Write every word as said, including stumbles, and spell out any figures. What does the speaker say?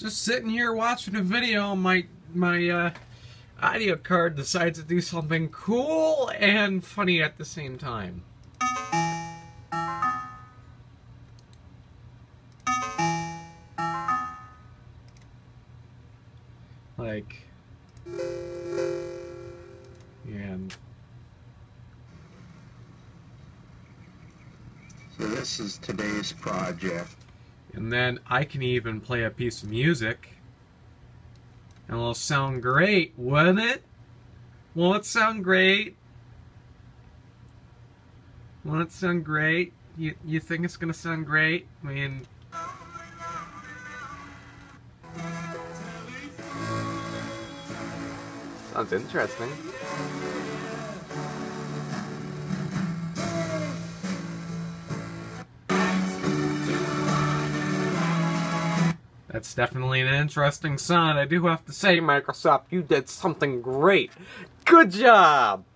just sitting here watching a video, my my uh, audio card decides to do something cool and funny at the same time. Like, and so this is today's project. And then I can even play a piece of music. And it'll sound great, wouldn't it? Won't it sound great? Won't it sound great? You, you think it's gonna sound great? I mean... Sounds interesting. That's definitely an interesting sound. I do have to say, Microsoft, you did something great. Good job!